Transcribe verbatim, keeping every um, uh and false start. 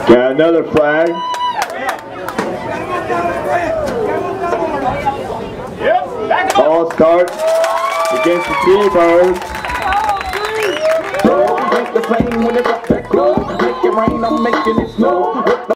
Got another flag. False start against the T-Birds. So we make the flame when it's up that close. Make it rain, I'm making it snow.